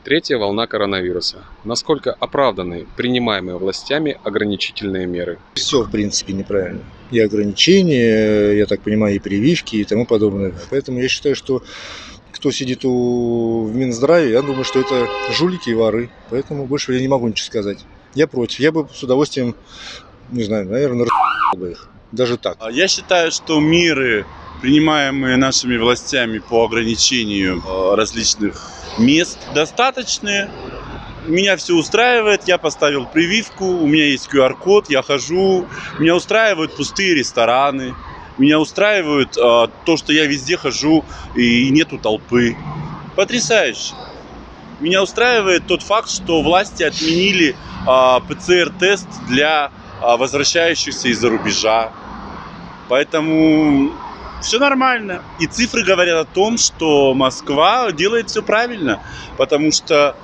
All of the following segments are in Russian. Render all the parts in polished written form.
Третья волна коронавируса. Насколько оправданы принимаемые властями ограничительные меры? Все, в принципе, неправильно. И ограничения, я так понимаю, и прививки, и тому подобное. Поэтому я считаю, что кто сидит в Минздраве, я думаю, что это жулики и воры. Поэтому больше я не могу ничего сказать. Я против. Я бы с удовольствием, не знаю, наверное, бы их. Даже так. Я считаю, что меры, принимаемые нашими властями по ограничению различных мест, достаточные. Меня все устраивает, я поставил прививку, у меня есть QR-код, я хожу. Меня устраивают пустые рестораны, меня устраивает то, что я везде хожу и нету толпы. Потрясающе. Меня устраивает тот факт, что власти отменили ПЦР-тест для возвращающихся из-за рубежа. Поэтому все нормально. И цифры говорят о том, что Москва делает все правильно, потому что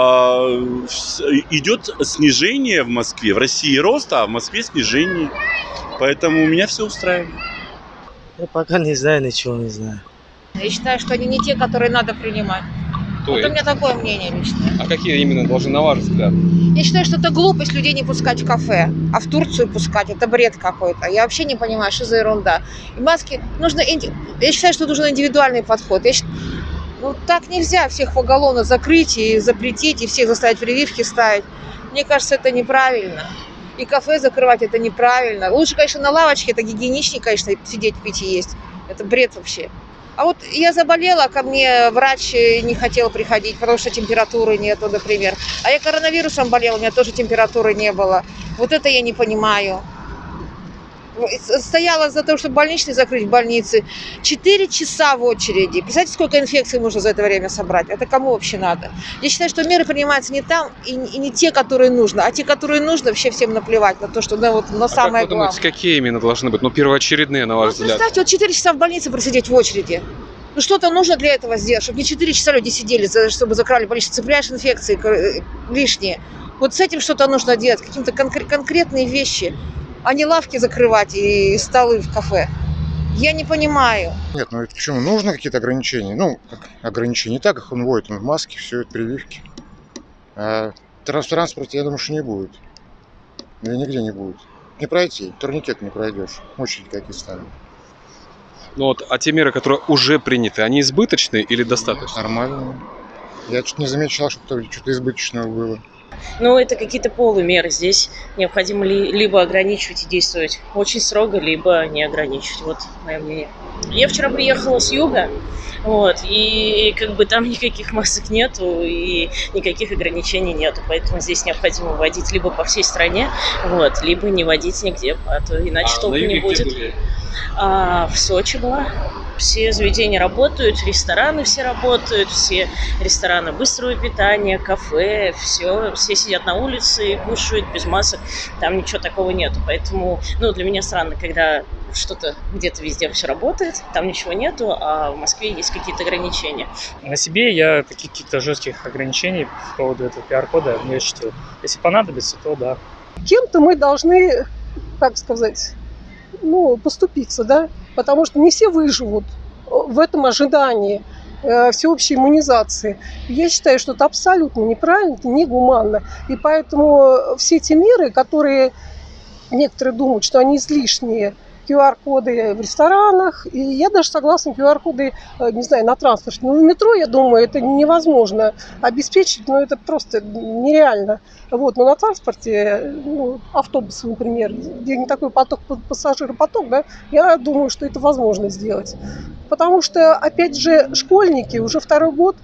идет снижение в Москве. В России рост, а в Москве снижение. Поэтому меня все устраивает. Я пока не знаю, ничего не знаю. Я считаю, что они не те, которые надо принимать. То Вот есть? у меня такое мнение личное. А какие именно должны, на ваш взгляд? Я считаю, что это глупость людей не пускать в кафе, а в Турцию пускать. Это бред какой-то. Я вообще не понимаю, что за ерунда. И маски нужно... Я считаю, что нужен индивидуальный подход. Ну, так нельзя всех поголовно закрыть и запретить, и всех заставить прививки ставить. Мне кажется, это неправильно. И кафе закрывать это неправильно. Лучше, конечно, на лавочке, это гигиеничнее, конечно, сидеть, пить и есть. Это бред вообще. А вот я заболела, ко мне врач не хотел приходить, потому что температуры нету, например. А я коронавирусом болела, у меня тоже температуры не было. Вот это я не понимаю. Стояла за то, чтобы больничный закрыть в больнице. 4 часа в очереди. Представляете, сколько инфекций можно за это время собрать? Это кому вообще надо? Я считаю, что меры принимаются не там и не те, которые нужно. А те, которые нужно, вообще всем наплевать на то, что на самое Как вы думаете, какие именно должны быть? Ну, первоочередные, на ваш взгляд. Представьте, вот 4 часа в больнице просидеть в очереди. Ну, что-то нужно для этого сделать, чтобы не 4 часа люди сидели, чтобы закрыли больницу. Цепляешь инфекции лишние. Вот с этим что-то нужно делать, какие-то конкретные вещи, а не лавки закрывать и столы в кафе. Я не понимаю. Нет, ну это почему? Нужны какие-то ограничения. Ну, ограничения не так, как он вводит, он в маске, все это прививки. А в транспорте, я думаю, что не будет. Или нигде не будет. Не пройти, турникет не пройдешь. Очередь какие станут. Ну вот, а те меры, которые уже приняты, они избыточны или достаточно? Нормально. Я что-то не замечал, что что-то избыточного было. Ну, это какие-то полумеры. Здесь необходимо либо ограничивать и действовать очень строго, либо не ограничивать. Вот мое мнение. Я вчера приехала с юга, вот, и как бы там никаких масок нету, и никаких ограничений нету. Поэтому здесь необходимо вводить либо по всей стране, вот, либо не вводить нигде, а то иначе толку не будет. В Сочи была. Все заведения работают, рестораны все работают, все рестораны быстрого питания, кафе, все сидят на улице и кушают без масок, там ничего такого нету. Поэтому, для меня странно, когда что-то где-то везде все работает, там ничего нету, а в Москве есть какие-то ограничения. На себе я каких-то жестких ограничений по поводу этого QR-кода не ощутил. Если понадобится, то да. Кем-то мы должны, как сказать, поступиться, да, потому что не все выживут в этом ожидании всеобщей иммунизации. Я считаю, что это абсолютно неправильно, это негуманно. И поэтому все эти меры, которые некоторые думают, что они излишние, QR-коды в ресторанах, и я даже согласна, QR-коды, не знаю, на транспорте. Но в метро, я думаю, это невозможно обеспечить, это просто нереально. Вот, но на транспорте, автобус, например, где не такой пассажиропоток, да, я думаю, что это возможно сделать. Потому что, опять же, школьники уже второй год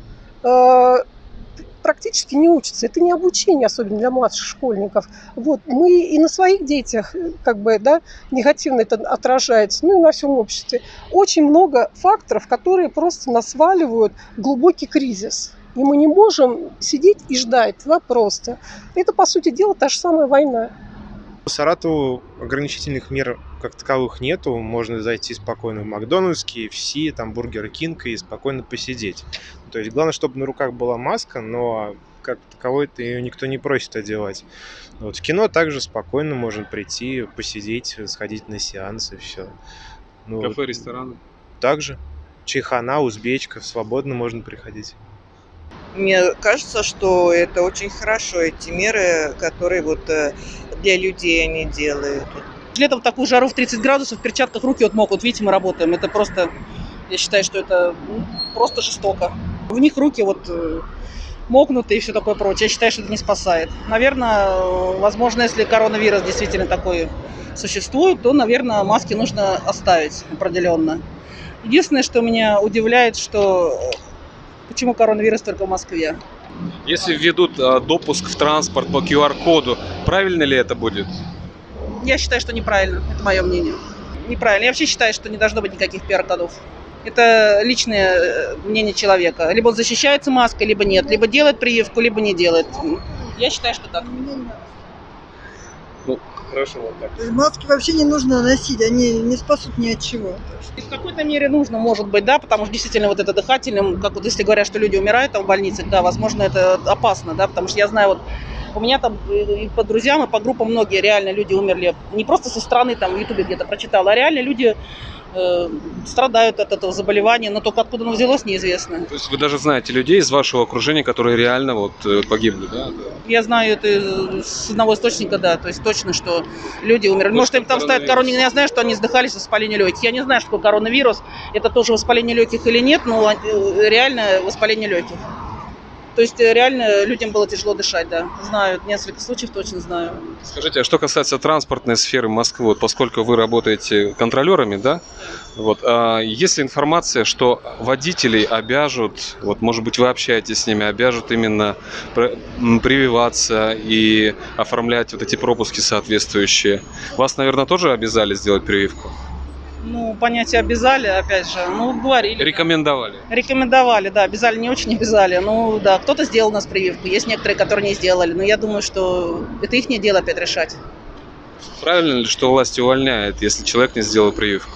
практически не учатся. Это не обучение, особенно для младших школьников. Вот. Мы и на своих детях негативно это отражается, и на всем обществе. Очень много факторов, которые просто нас сваливают в глубокий кризис. И мы не можем сидеть и ждать. Просто. Это, по сути дела, та же самая война. По Саратову ограничительных мер как таковых нету. Можно зайти спокойно в Макдональдс, KFC, там Бургер Кинг и спокойно посидеть. То есть главное, чтобы на руках была маска, но как таковой-то ее никто не просит одевать. Вот в кино также спокойно можно прийти, посидеть, сходить на сеанс и все. Кафе, рестораны? Также. Чайхана, узбечка, свободно можно приходить. Мне кажется, что это очень хорошо, эти меры, которые вот для людей они делают. Летом в такую жару в 30 градусов в перчатках руки вот мокнут. Видите, мы работаем. Это просто, я считаю, что это просто жестоко. В них руки вот мокнут и все такое прочее. Я считаю, что это не спасает. Наверное, возможно, если коронавирус действительно такой существует, то, наверное, маски нужно оставить определенно. Единственное, что меня удивляет, что почему коронавирус только в Москве. Если введут допуск в транспорт по QR-коду, правильно ли это будет? Я считаю, что неправильно. Это мое мнение. Неправильно. Я вообще считаю, что не должно быть никаких QR-кодов. Это личное мнение человека. Либо он защищается маской, либо нет. Либо делает прививку, либо не делает. Я считаю, что так. Ну, хорошо, вот так. Маски вообще не нужно носить, они не спасут ни от чего. В какой-то мере нужно, может быть, да, потому что действительно вот это дыхательным, как вот если говорят, что люди умирают там в больницах, да, возможно, это опасно, да, потому что я знаю, вот у меня там и по друзьям, и по группам многие реально люди умерли, не просто со стороны, там, в Ютубе где-то прочитала, а реально люди страдают от этого заболевания, но только откуда оно взялось, неизвестно. То есть вы даже знаете людей из вашего окружения, которые реально вот погибли, да? Я знаю это с одного источника, да, то есть точно, что люди умерли. Может, им там ставят коронавирус, я знаю, что они задыхались от воспаления легких. Я не знаю, что такое коронавирус, это тоже воспаление легких или нет, но реально воспаление легких. То есть реально людям было тяжело дышать, да. Знаю, несколько случаев точно знаю. Скажите, а что касается транспортной сферы Москвы, вот поскольку вы работаете контролерами, да? Вот, есть ли информация, что водителей обяжут, вот, может быть, вы общаетесь с ними, обяжут именно прививаться и оформлять вот эти пропуски соответствующие? Вас, наверное, тоже обязали сделать прививку? Ну, понятие обязали, опять же, ну, говорили. Рекомендовали? Рекомендовали, да, обязали, не очень обязали. Ну, да, кто-то сделал у нас прививку, есть некоторые, которые не сделали, но я думаю, что это их дело опять решать. Правильно ли, что власти увольняют, если человек не сделал прививку?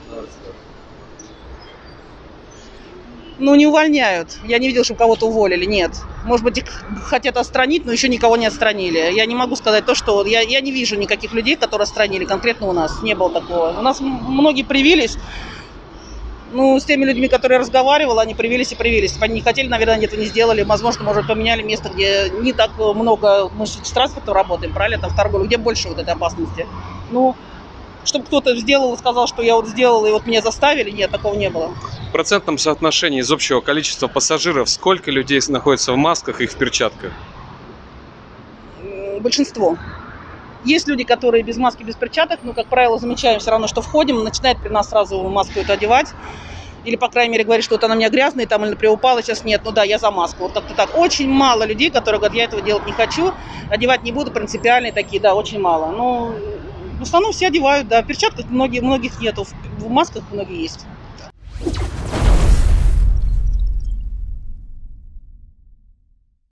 Ну, не увольняют. Я не видел, что кого-то уволили, нет. Может быть, их хотят отстранить, но еще никого не отстранили. Я не могу сказать то, что... Я не вижу никаких людей, которые отстранили. Конкретно у нас не было такого. У нас многие привились. Ну, с теми людьми, которые я разговаривала, они привились и привились. Если бы они не хотели, наверное, они этого не сделали. Возможно, может, поменяли место, где не так много... Мы с транспортом работаем, правильно? Там в торговле, где больше вот этой опасности. Ну, чтобы кто-то сделал и сказал, что я вот сделал, и вот меня заставили, нет, такого не было. В процентном соотношении из общего количества пассажиров сколько людей находится в масках и в перчатках? Большинство. Есть люди, которые без маски, без перчаток, но, как правило, замечаем все равно, что входим, начинает при нас сразу маску эту одевать. Или, по крайней мере, говорит, что вот она у меня грязная, там, или например, упала, сейчас нет, ну да, я за маску. Вот как-то так. Очень мало людей, которые говорят, я этого делать не хочу, одевать не буду, принципиальные такие, да, очень мало. Ну, в основном все одевают, да, в перчатках многих нету, в масках многие есть.